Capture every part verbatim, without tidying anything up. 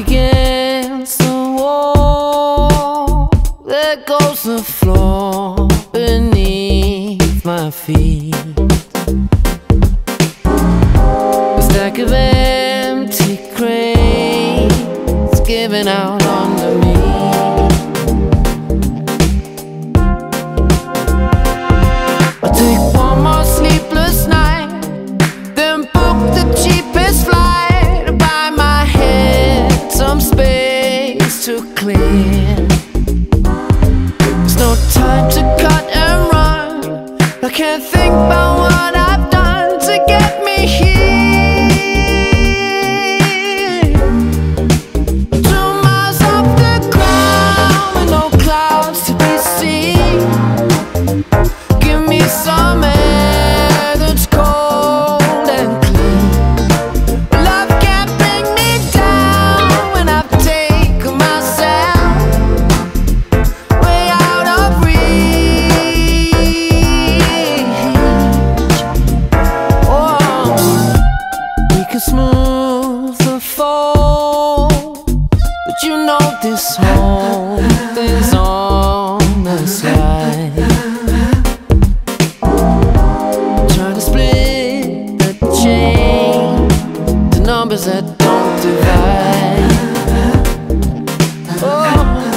against the wall, there goes the floor beneath my feet. A stack of empty crates giving out under me. I take one more sleepless night, then book the cheapest flight to buy my head some space to clear. There's no time to cut and run. I can't think about what I've done to get me here. Two miles off the ground with no clouds to be seen. Give me some air that's cold and clean. Love can't bring me down when I've taken myself way out of reach. Oh, we can smooth the fall, but you know this whole thing's on the slide. Try to split the chain to numbers that don't divide. Oh,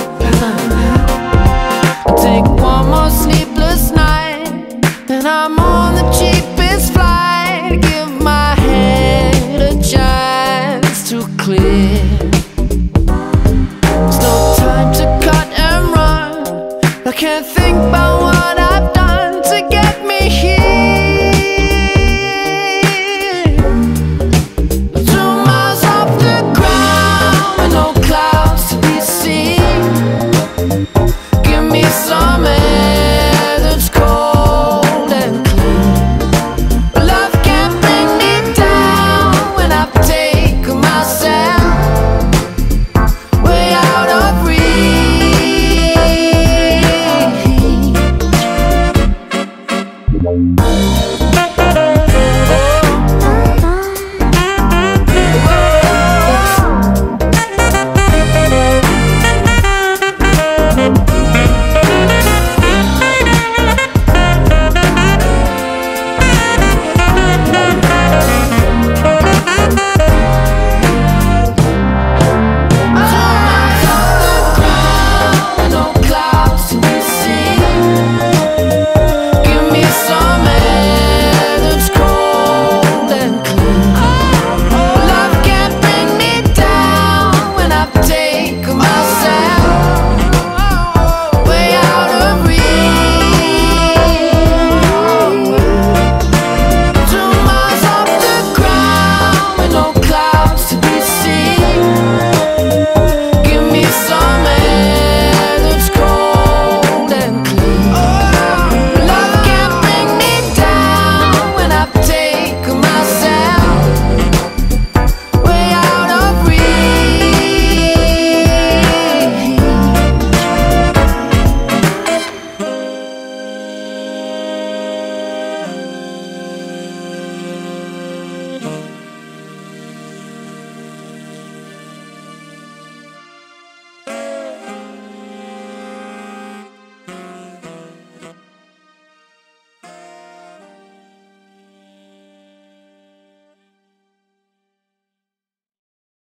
I take one more sleepless night, and I'm on the cheapest flight. Give my head a chance to clear. There's no time to cut and run. I can't think about